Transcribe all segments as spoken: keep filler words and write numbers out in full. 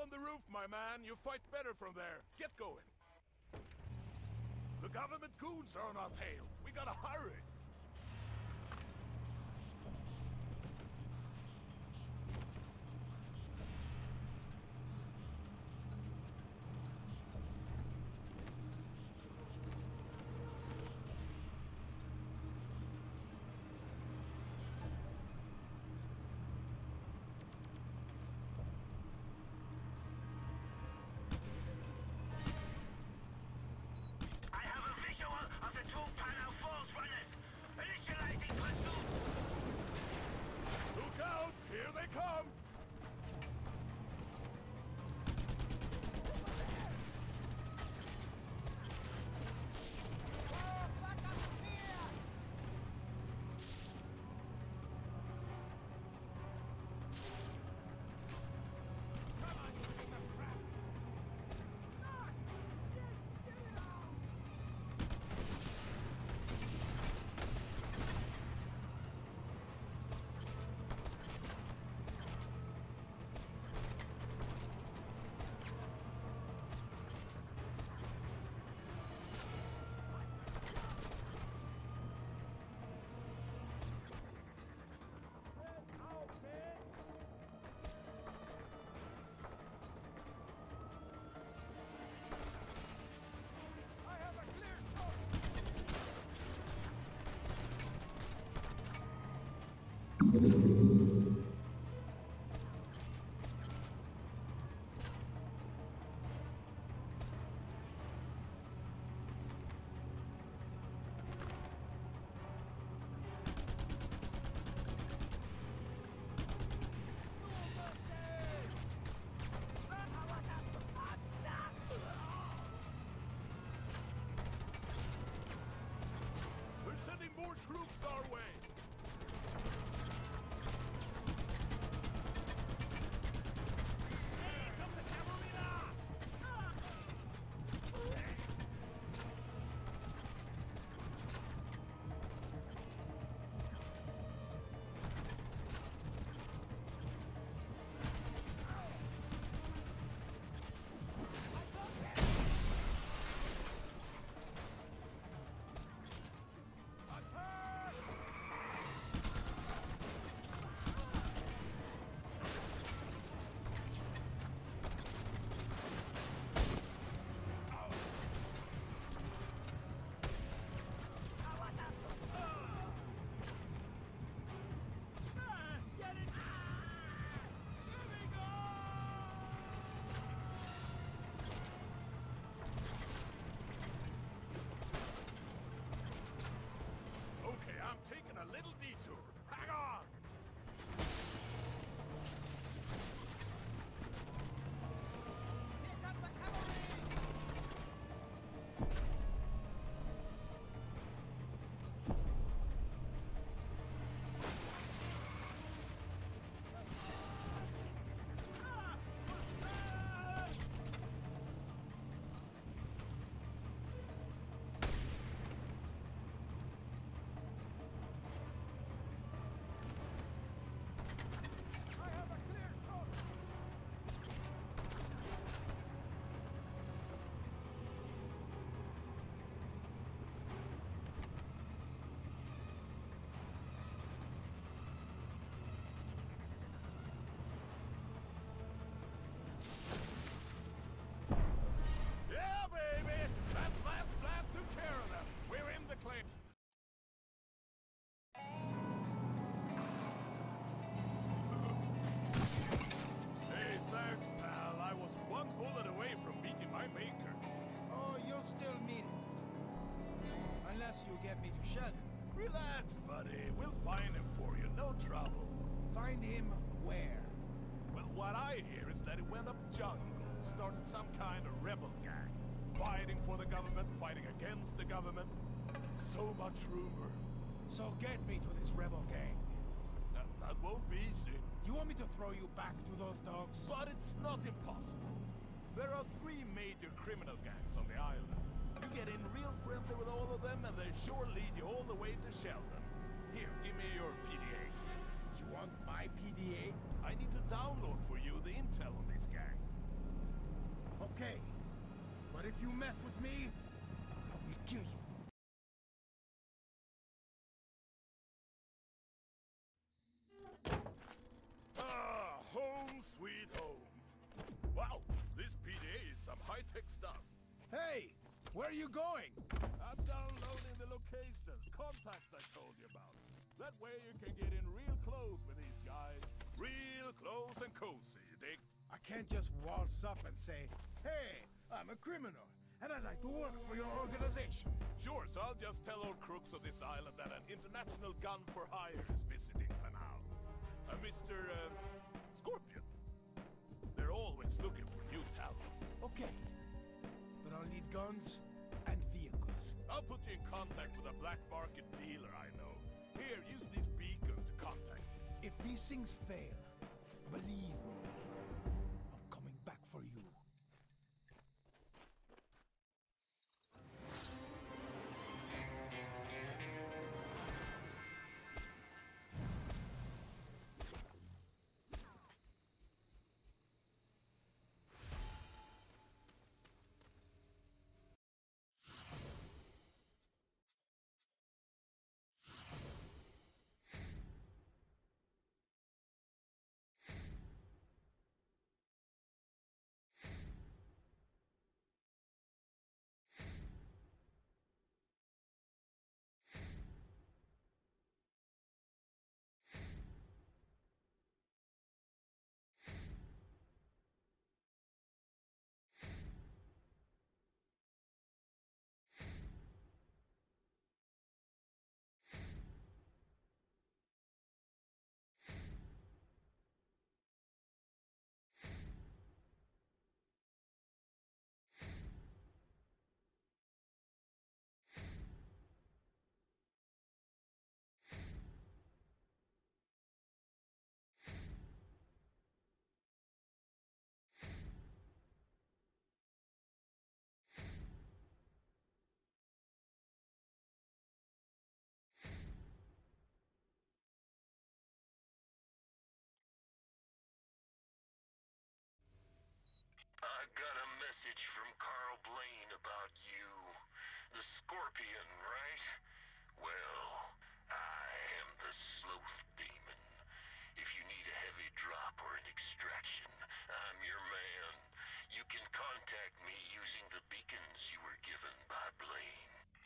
on the roof, my man. You fight better from there. Get going. The government goons are on our tail. We gotta hurry. Troops our way! Hey, come the cavalry now! I'm taking a little detour. Hang on! Here comes the cavalry! Unless you get me to Sheldon. Relax, buddy. We'll find him for you. No trouble. Find him where? Well, what I hear is that he went up jungle, started some kind of rebel gang. Fighting for the government, fighting against the government. So much rumor. So get me to this rebel gang. That, that won't be easy. You want me to throw you back to those dogs? But it's not impossible. There are three major criminal gangs on the island. You get in real friendly with all of them and they sure lead you all the way to Sheldon. Here, give me your P D A. You want my P D A? I need to download for you the intel on these gangs. But if you mess with me, I will kill you. Ah, home sweet home. Wow, this P D A is some high-tech stuff. Hey, where are you going? I'm downloading the locations, contacts I told you about. That way you can get in real close with these guys. Real close and cozy, you dig? I can't just waltz up and say, hey, I'm a criminal, and I'd like to work for your organization. Sure, so I'll just tell old crooks of this island that an international gun for hire is visiting Panau. A Mister Uh, Scorpion. They're always looking for new talent. Okay, but I'll need guns and vehicles. I'll put you in contact with a black market dealer I know. Here, use these beacons to contact me. If these things fail, believe me, I'm coming back for you. I got a message from Carl Blaine about you. The Scorpion, right? Well, I am the Sloth Demon. If you need a heavy drop or an extraction, I'm your man. You can contact me using the beacons you were given by Blaine.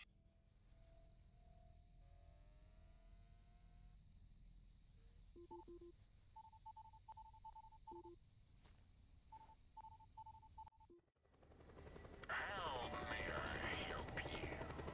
How may I help you?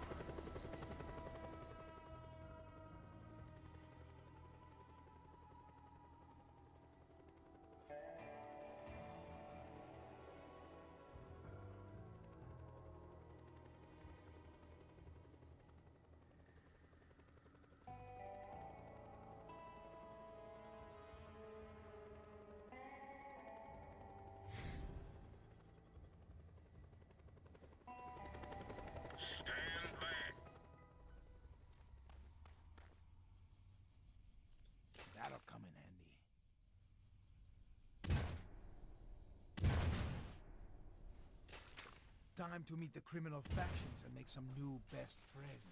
Stand back. That'll come in handy. Time to meet the criminal factions and make some new best friends.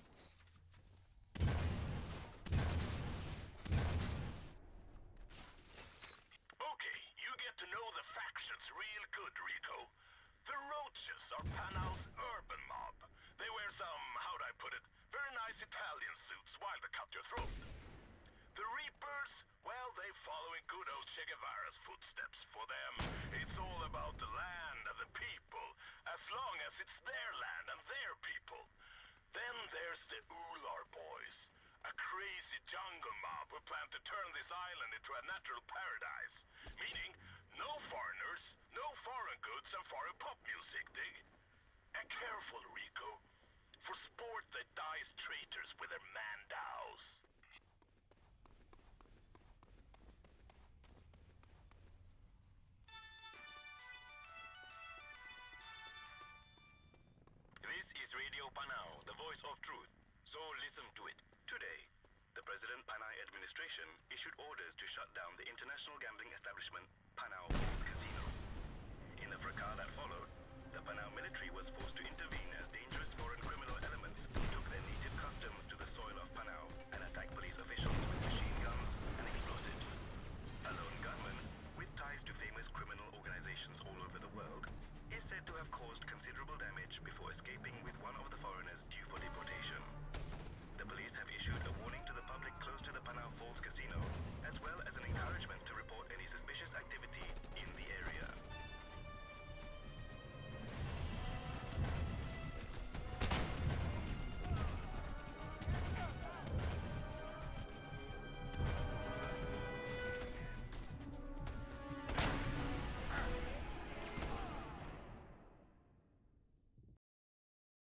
Okay, you get to know the factions real good, Rico. The Roaches are Panau's urban mob. They wear some, how'd I put it, very nice Italian suits while they cut your throat. The Reapers, well, they follow in good old Che Guevara's footsteps. For them, it's all about the land and the people, as long as it's their land and their people. Then there's the Ular Boys, a crazy jungle mob who plan to turn this island into a natural paradise. Meaning, no foreigners, no foreign goods and foreign pop music, dig? And careful, Rico. For sport that dies traitors with their mandows. This is Radio Panau, the voice of truth. So listen to it. Today, the President Panay administration issued orders to shut down the international gambling establishment Panau Casino. In the fracas that followed, the Panau military was forced said to have caused considerable damage before escaping with